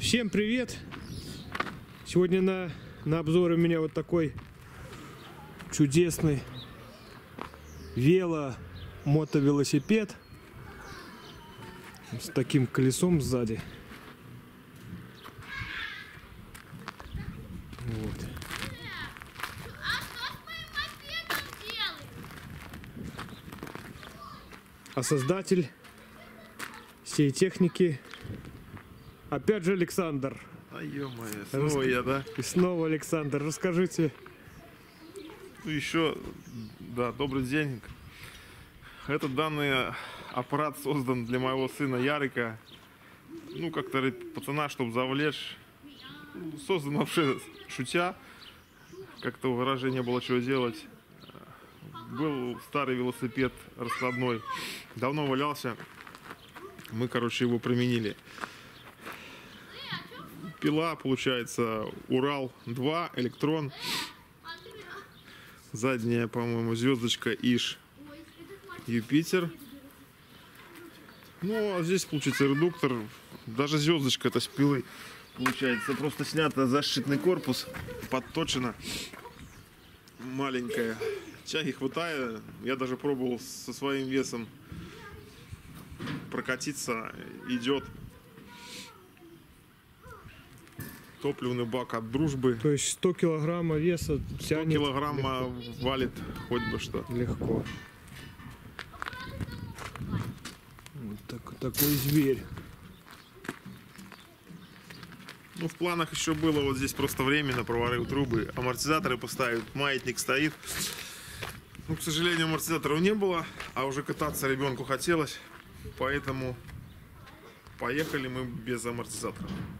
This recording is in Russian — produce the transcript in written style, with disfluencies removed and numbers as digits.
Всем привет! Сегодня на обзоре у меня вот такой чудесный мотовелосипед с таким колесом сзади. Вот. А создатель всей техники опять же Александр. А ё-моё, снова я, да? И снова Александр. Расскажите. Ну еще, да, добрый день. Этот данный аппарат создан для моего сына Ярика. Ну, как-то пацана, чтобы завлечь. Создан вообще шутя. Как-то выражения было чего делать. Был старый велосипед раскладной. Давно валялся. Мы, короче, его применили. Пила, получается, Урал-2, Электрон. Задняя, по-моему, звездочка Иш, Юпитер. Ну, а здесь, получается, редуктор. Даже звездочка это с пилой. Получается, просто снято защитный корпус, подточено. Маленькая. Тяги хватает. Я даже пробовал со своим весом прокатиться. Идет. Топливный бак от дружбы. То есть 100 килограмма веса тянет. 100 килограмма легко. Валит хоть бы что. Легко. Вот такой зверь. Ну, в планах еще было вот здесь просто временно проварил трубы, амортизаторы поставить, маятник стоит. Ну, к сожалению, амортизаторов не было, а уже кататься ребенку хотелось, поэтому поехали мы без амортизатора.